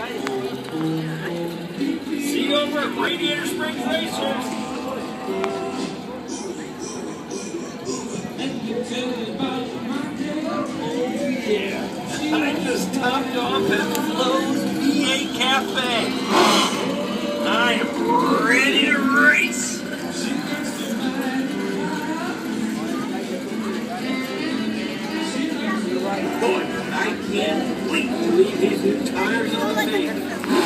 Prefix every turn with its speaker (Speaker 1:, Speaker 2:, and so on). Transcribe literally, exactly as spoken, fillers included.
Speaker 1: See you over at Radiator Springs Racers. Oh yeah, I just topped off at Flo's V A Cafe. I am ready to race. Boy, I can't wait to leave these new tires on the thing.